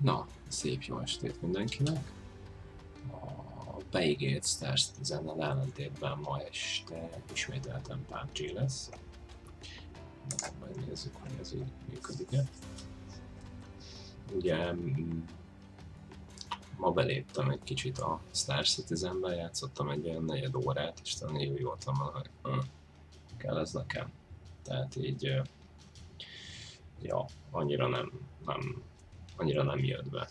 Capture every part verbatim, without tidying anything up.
Na, szép jó estét mindenkinek! A beígért Star Citizen-nel ellentétben ma este ismételten pé u bé gé lesz. Na, majd nézzük, hogy ez így működik-e. Ugye ma beléptem egy kicsit a Star Citizenbe, játszottam egy olyan negyed órát, és talán így úgy voltam, hogy hm, kell ez nekem. Tehát így, ja, annyira nem, nem, annyira nem jött be.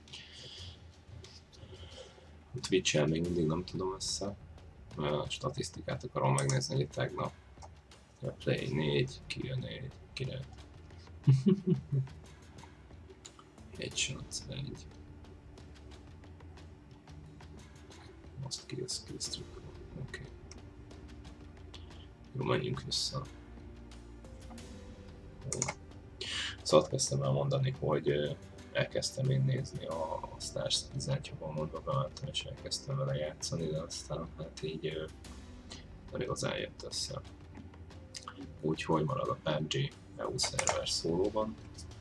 A Twitch-el még mindig nem tudom össze. A statisztikát akarom megnézni, hogy tegnap a Play négy, kijön négy, kinek. Headshots, egy. Most kills, kills, triple. Oké. Okay. Jó, menjünk vissza. Szóval kezdtem el mondani, hogy elkezdtem én nézni a Star Citizen-t, jobban mondva bementem és elkezdtem vele játszani, de aztán hát így nem igazán jött össze. Úgyhogy marad a pé u bé gé é u szerver szólóban,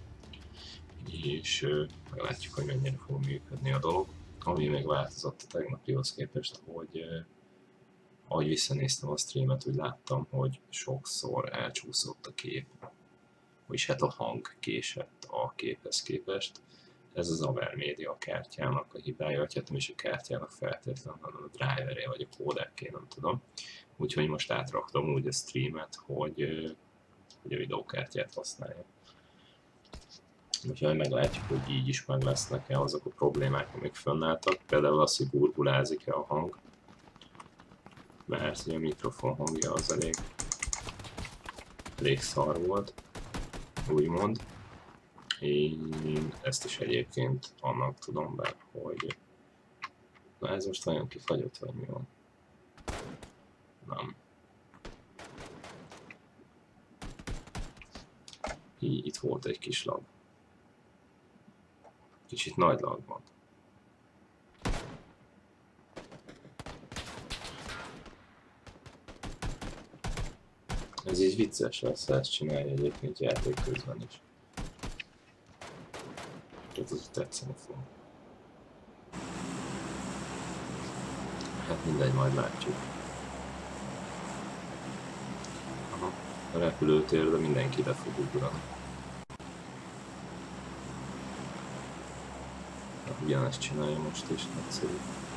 és meglátjuk, hogy mennyire fog működni a dolog. Ami még változott a tegnapihoz képest, hogy ahogy visszanéztem a streamet, úgy láttam, hogy sokszor elcsúszott a kép, vagyis hát a hang késett a képhez képest. Ez az Avermedia kártyának a hibája, vagy hát nem is a kártyának feltétlenül, hanem a driverje vagy a kódeké, nem tudom. Úgyhogy most átraktam úgy a streamet, hogy, hogy a videókártyát használja. Úgyhogy meglátjuk, hogy így is meg lesznek-e azok a problémák, amik fönnálltak. Például az, hogy burgulázik-e a hang, mert a mikrofon hangja az elég, elég szar volt, úgymond. Én ezt is egyébként annak tudom be, hogy na ez most olyan kifagyott, vagy mi van? Nem. Így, itt volt egy kis lag. Kicsit nagy lag van. Ez így vicces lesz, ezt csinálja egyébként játék közben is. Ez az tetszeni fog. Hát mindegy, majd látjuk. Aha, a repülőtér, de mindenki ide fog ugrani. Hát ugyanezt csinálja most is, nagyszerű.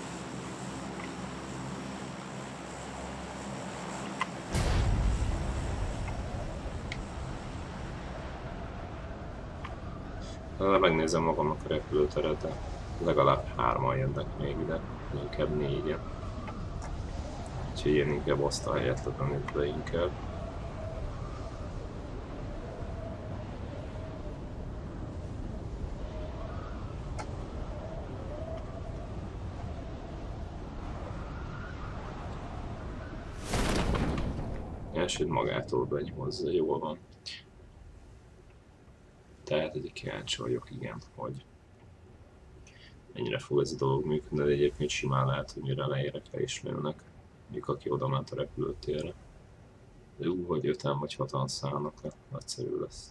Megnézem magamnak a repülőteret, de legalább hárman jönnek még ide, inkább négyen. Úgyhogy én inkább azt a helyet adom itt be inkább. Elsőt magától benyomozza, jól van. Tehát egyik kíváncsi vagyok, igen, hogy mennyire fog ez a dolog működni, de egyébként simán lehet, hogy mire leérek, le is lőnek, mondjuk aki oda ment a repülőtérre. De úgy, hogy öten vagy hatan szállnak le, nagyszerű lesz.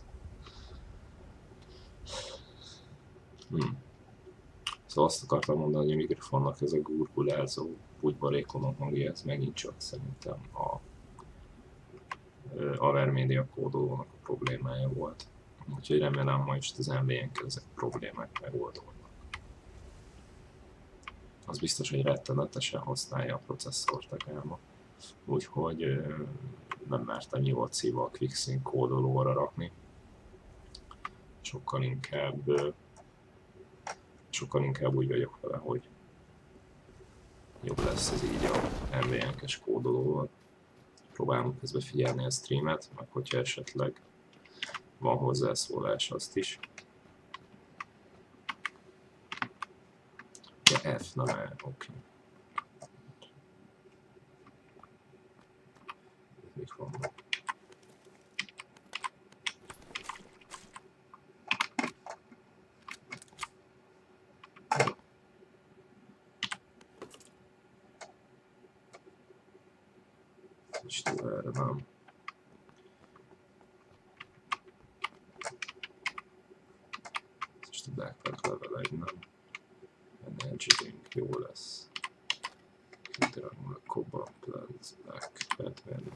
Hmm. Szóval azt akartam mondani, hogy a mikrofonnak ez a gurgulázó, bugybarékoló hangja, ez megint csak szerintem a Avermedia kódolónak a problémája volt. Úgyhogy remélem, hogy most az em vé en-kel ezek a problémák megoldódnak. Az biztos, hogy rettenetesen használja a processzort a gáma. Úgyhogy nem mertem nyolc szíva a QuickSync kódolóra rakni. Sokkal inkább, sokkal inkább úgy vagyok vele, hogy jobb lesz ez így a em vé en-kes kódolóval. Próbálom közben figyelni a streamet, meg hogyha esetleg van hozzászólás, azt is. De F, nem E, oké. Mik vannak? És erre nem. Backpack level Edging jó lesz. Kidragul, Cobalt, Plants, Black, Batman.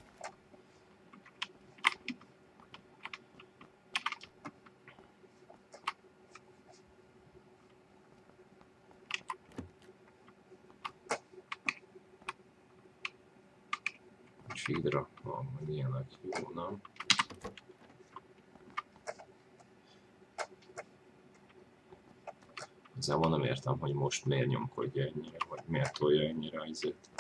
Feedra van, meg ilyenek, jó, nem? Igazából nem értem, hogy most miért nyomkodja ennyire, vagy miért tolja ennyire izét.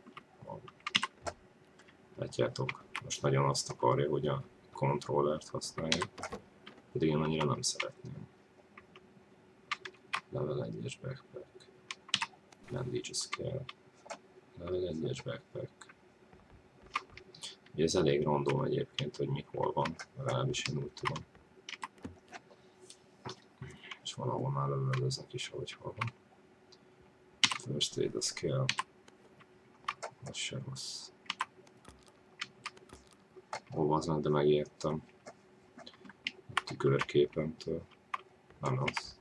Látjátok, most nagyon azt akarja, hogy a kontrollert használja, pedig én annyira nem szeretném. Level egyes backpack, bandage scale, level egyes backpack. Ugye ez elég random egyébként, hogy mi hol van, legalábbis én úgy tudom. És valahol már leveleznek is, ahogy hol van. First aid a scale, az se rossz. Olvaznak, de megijedtem. A tükörképemtől. Nem rossz.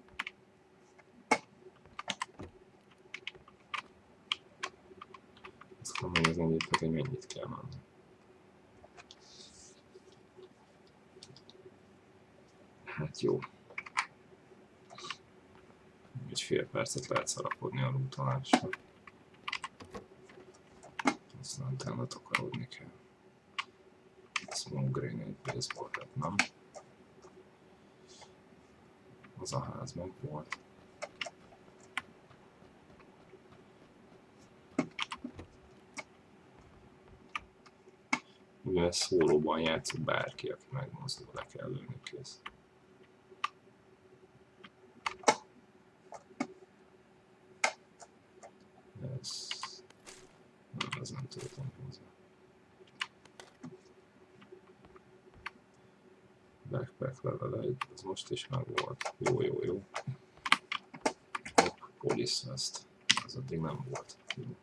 Azt kell megnézni egyébként, hogy mennyit kell menni. Hát jó. Egy fél percet lehet szarapodni a lootalásra. Aztán utána takarodni kell. Smoke grenade, baseball hat, nem? Az a ház meg volt. Mivel szólóban játszik bárki, aki megmozdul, le kell lőni, kész. Ez... Nem, ez nem töltem hozzá. Backpack level egy, ez most is meg volt. Jó, jó, jó. Hopp, police vest. Ez addig nem volt. Jó.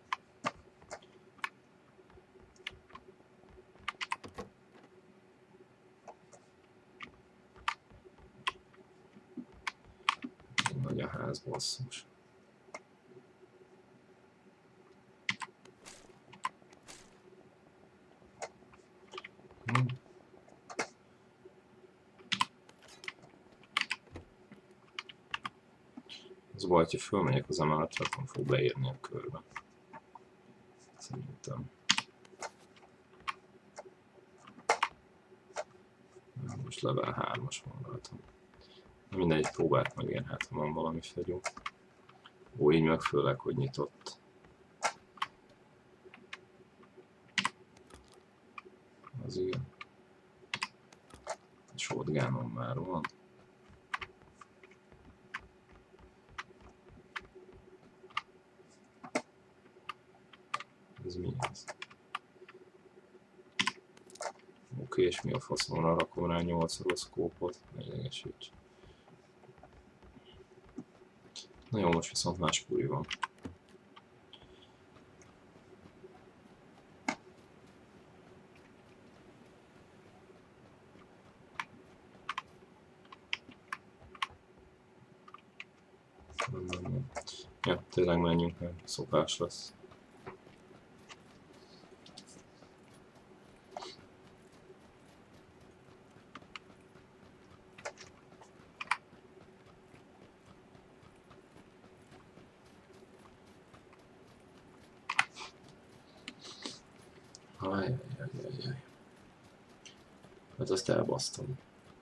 Nagy a ház, basszus. Hm. Az baj, hogyha fölmegyek az emeletre, akkor fog beírni a körbe. Szerintem. Most level hármas van rajtam. Mindegy, próbált meg ilyen, hát ha van valami fegyó. Ó, így meg főleg, hogy nyitott. Az igen. A shotgunom már van. Ez mi ez? Oké, és mi a faszomra rakom rá nyolcszoros szkópot? Ne idegesíts. Na jó, most viszont más puri van. Nem, nem, nem. Ja, tényleg menjünk, mert szokás lesz. Ajjajjajjaj. Hát azt elbasztom.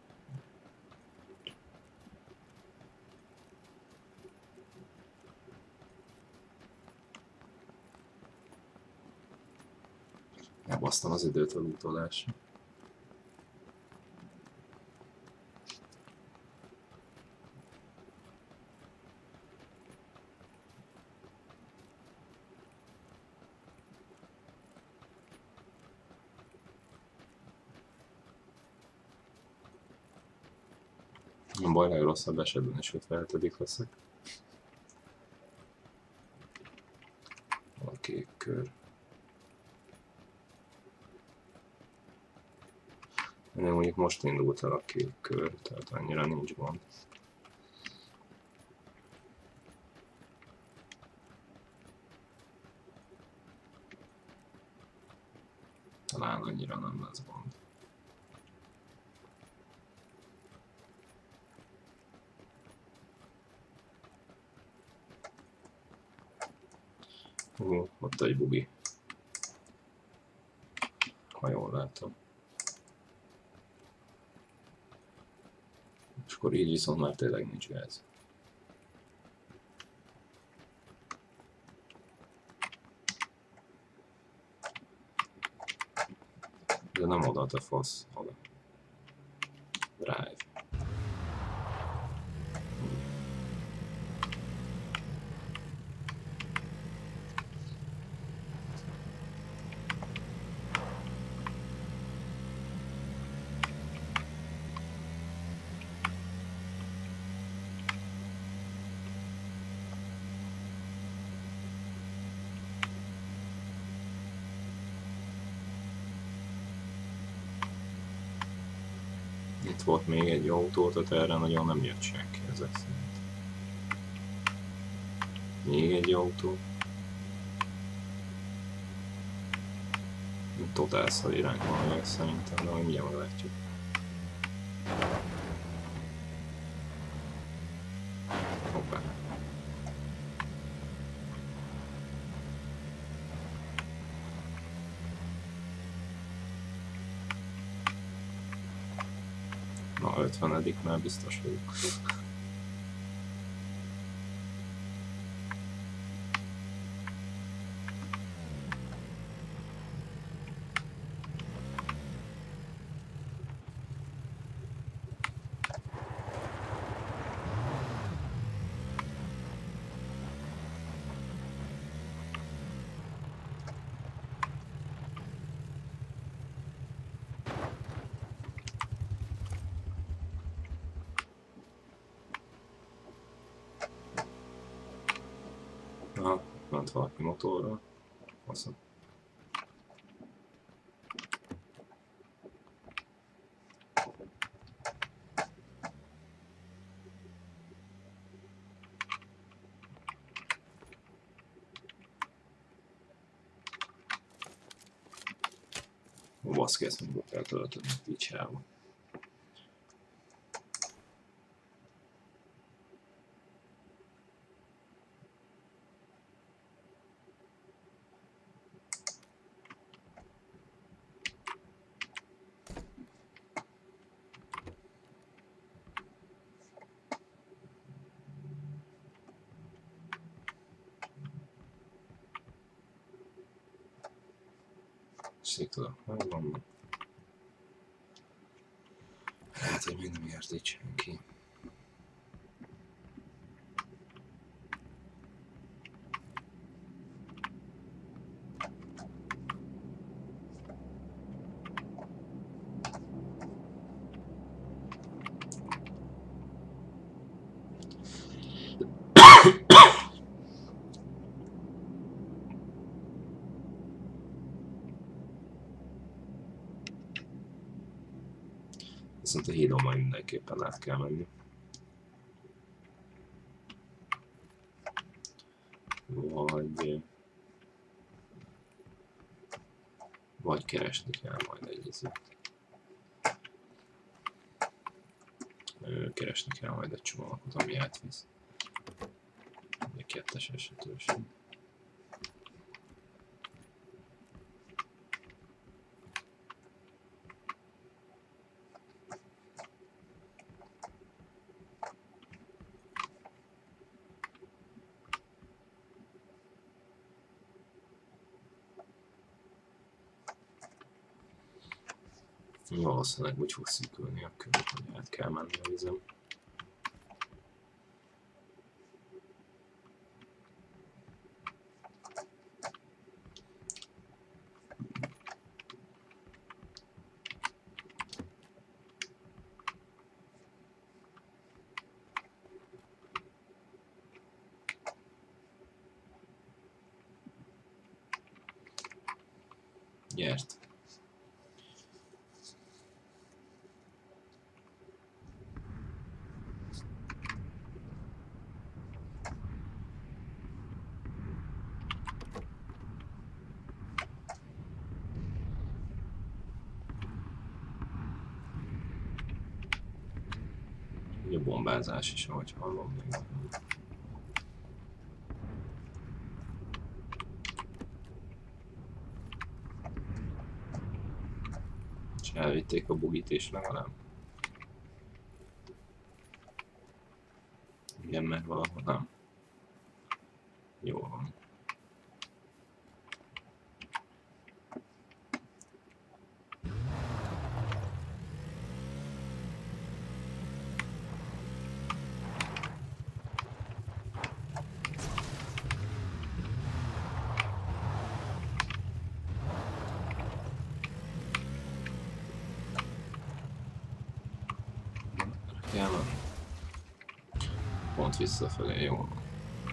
Elbasztam az időt a lootolásra. Nem baj, legrosszabb esetben is ötvenhetedik leszek. A kék kör. Ennél mondjuk most indult el a kék kör, tehát annyira nincs gond. Talán annyira nem lesz gond. Hú, ott egy bugi. Ha jól látom. És akkor így viszont már tényleg nincs gáz. De nem oda, te fasz, oda. Drive. Itt volt még egy autó, tehát erre nagyon nem jött senki ezek szerint. Még egy autó. Totál szar irányban vagyok szerintem, de mindjárt meglátjuk. Hoppá. Na, ötvenedik már biztos vagyok. Aha, ment valaki motorral. Faszom. Ó, baszki, ezt mondjuk kell tölteni, picsába. Szikla, megvan. Hát, hogy még nem ért itt senki. Viszont a hídon majd mindenképpen át kell menni. Vagy... Vagy keresni kell majd egy izét. Keresni kell majd egy csomagot, ami átvisz. Egy kettes esetősen. Valószínűleg úgy fog szűkülni a kör, hogy át kell menni a vizem. Gyert! bombázás is, ahogy hallom még. És elvitték a bugit is legalább. Igen, meg valahol nem. Jó van. Kell menni. Pont visszafelé, jó van.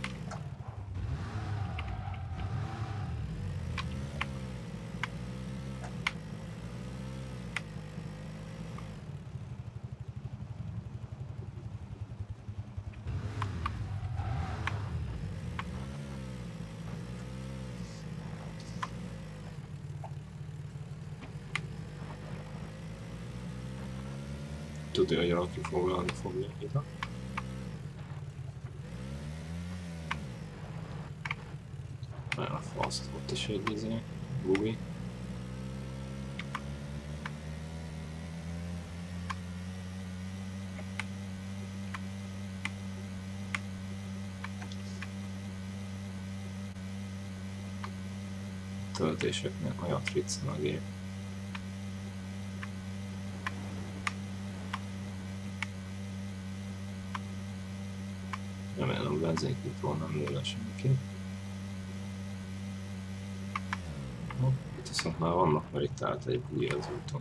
Tudja, hogy valaki foglalni fogja ide. Mert a fast ott is egy izé, bugi. Töltéseknél olyan fricen a gép. Remélem a benzinkútról nem lő le senki. Itt viszont már vannak, mert itt állt egy bugi az úton.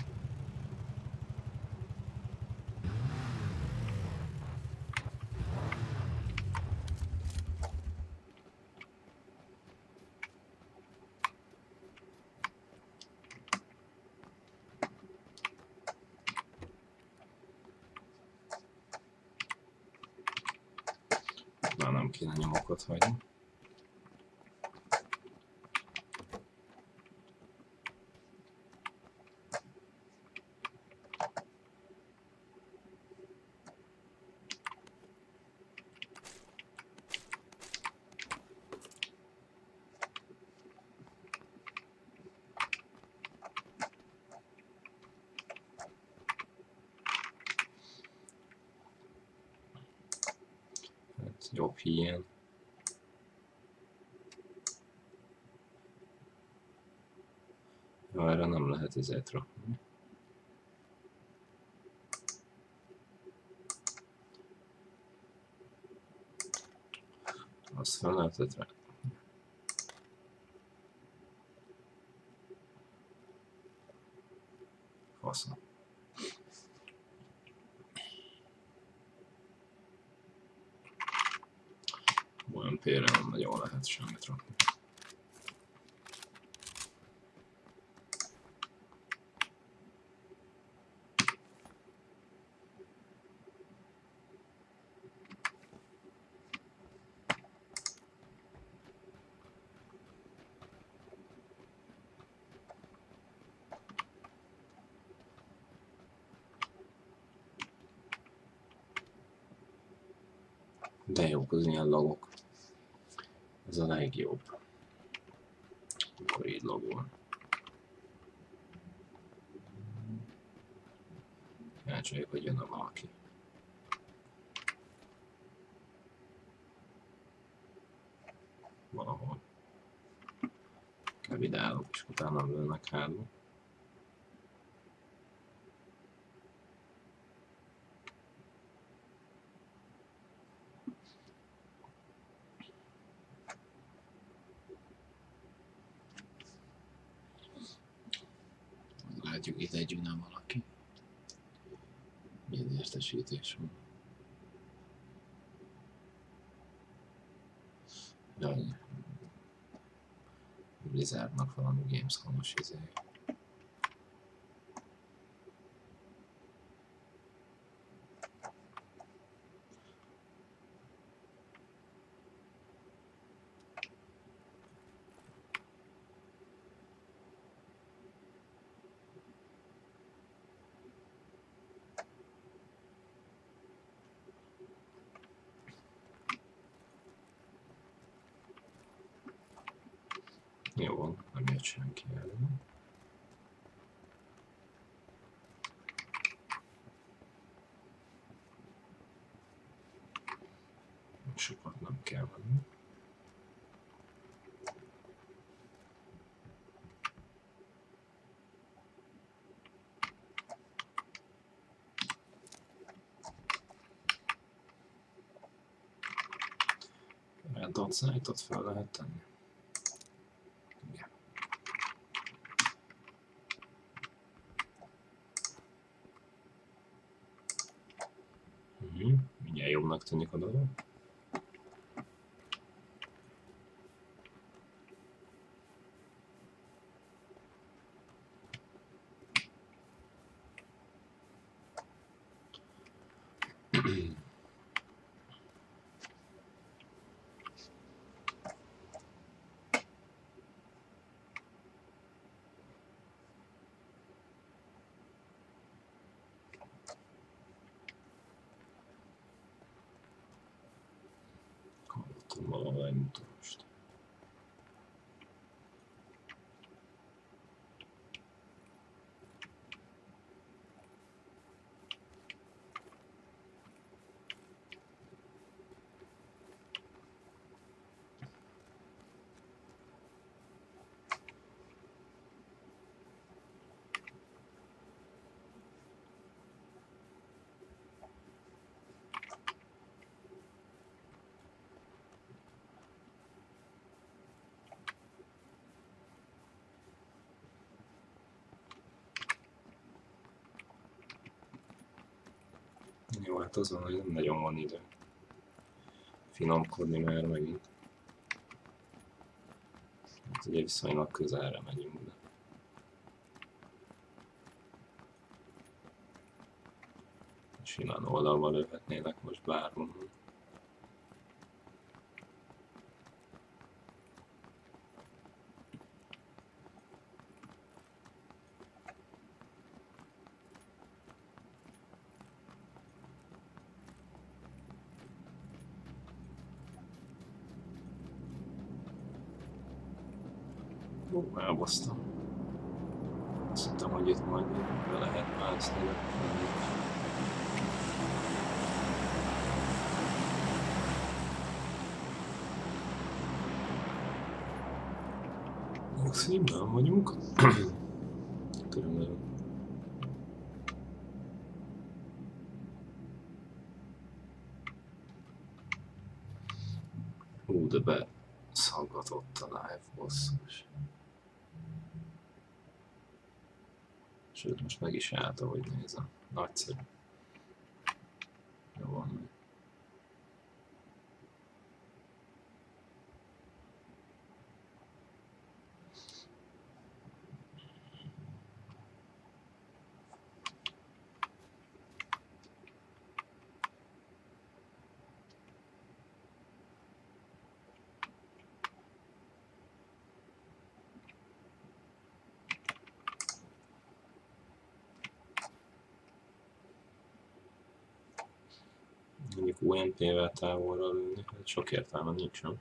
Már nem kéne nyomokat hagyni. Jobb ilyen. Ja, erre nem lehet izét rakni. Azt fel lehetett rá. Faszom. Olyan pére nem nagyon lehet semmit rakni. De jók az ilyen logok. Ez a legjobb. Akkor így logol. Elcsoljuk, hogy jön a valaki. Valahol. Kevidálok, és utána lőnek hátba. Látjuk, itt egy jön valaki. Milyen értesítés van. Jaj. Blizzardnak valami Gamescom-os izé. Jó van, nem jött senki elő. Sokat nem kell venni. Random Site-ot fel lehet tenni. Igen. Uh-huh. Mindjárt jobbnak tűnik a dolog. Hallottam valami mutatást. Jó, hát az van, hogy nem nagyon van idő finomkodni, mert megint hát ugye viszonylag közelre megyünk, de simán oldalba lőhetnének most bárhonnan. Ó, elbasztam. Azt hittem, hogy itt majd be lehet mászni, de nem. Színben vagyunk. Körülbelül. Hú, de beszaggatott a live, basszus. Sőt, most meg is állt, ahogy nézem. Nagyszerű. Jó van. Mondjuk u em pé-vel távolra lőni, hát sok értelme nincs, nem?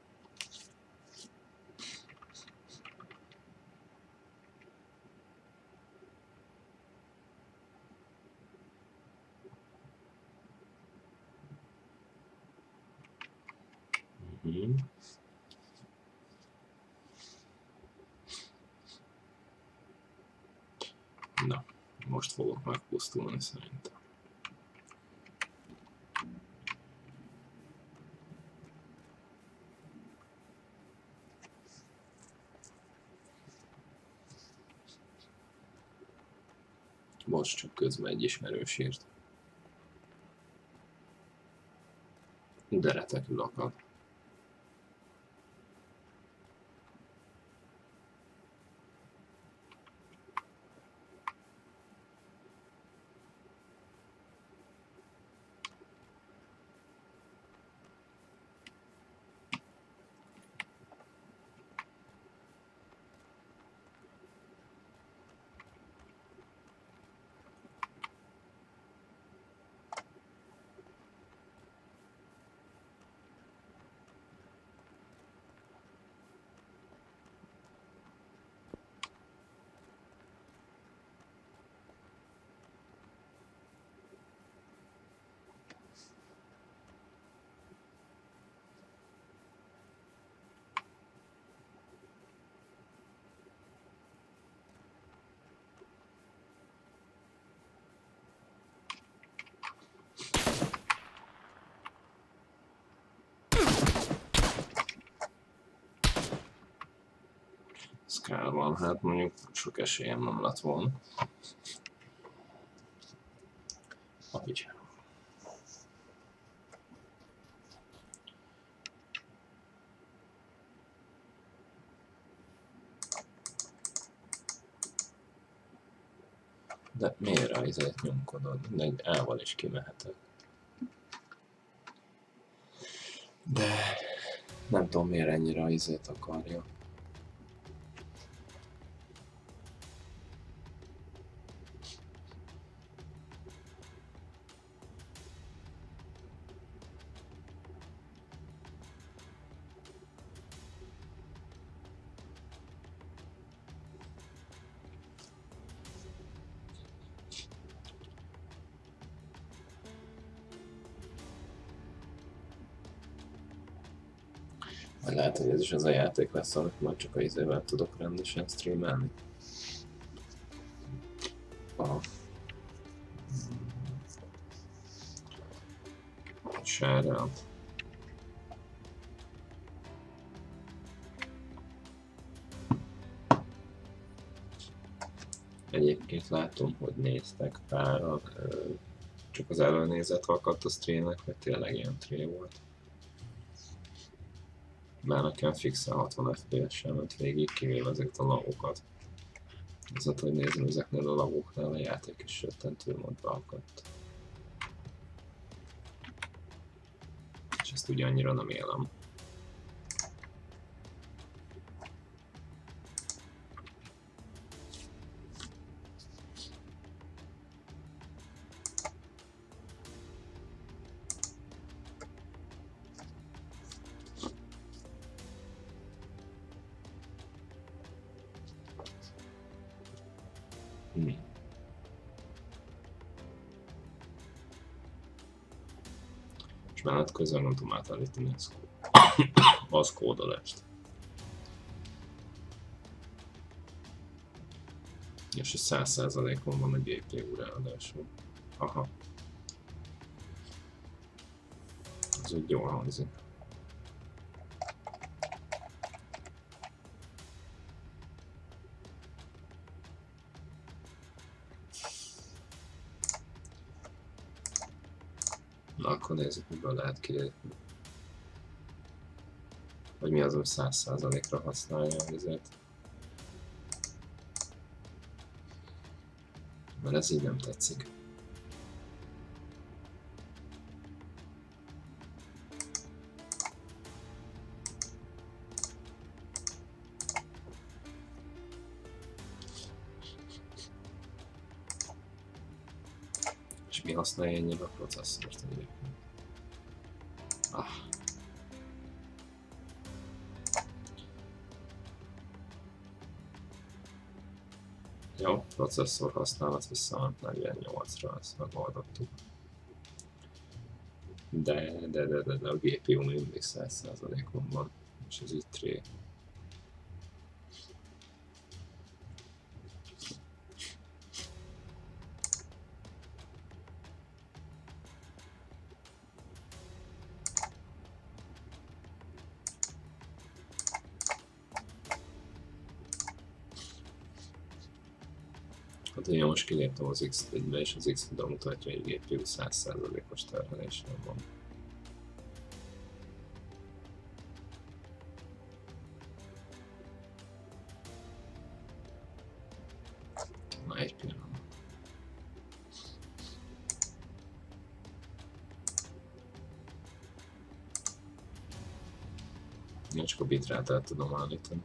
Mm-hmm. Na, most fogok megpusztulni szerintem. Most csak közben egy ismerős írt. De retekül akad. Pascal van, hát mondjuk sok esélyem nem lett volna. Ahogy. De miért a izét nyomkodod? Mindegy, A-val is kimehetek. De nem tudom miért ennyire a izét akarja. Vagy lehet, hogy ez is az a játék lesz, amit majd csak a izével tudok rendesen streamelni. Aha. Sárral. Egyébként látom, hogy néztek páran, csak az előnézet akadt a streamnek, vagy tényleg ilyen tré volt. Már nekem fixen hatvan ef pé es-sel ment végig, kivéve ezeket a lagokat. Azért, hogy nézem, ezeknél a lagoknál a játék is rettentő módba akadt. És ezt ugye annyira nem élem. Hmm. És mellett közben nem tudom átállítani az kódolást. És a száz százalékon van a gé pé u ráadásul. Aha. Ez úgy jól hangzik. Na akkor nézzük, miből lehet kilépni. Vagy mi az, hogy száz százalékra használja ezért. Mert ez így nem tetszik. És mi használja ennyire a processzort egyébként? Ah. Jó, processzor használat visszament negyvennyolcra, ezt megoldottuk. De, de, de, de, de a gé pé u mindig száz százalékon van, és ez így tré. Hát én most kiléptem az iksz négybe, és az iksz négy mutatja, hogy a gé pé u száz százalékos terhelésen van. Na, egy pillanat. Én csak a bitrátát tudom állítani.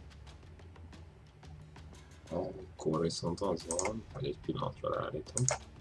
Akkor viszont az van, hogy egy pillanatra leállítom.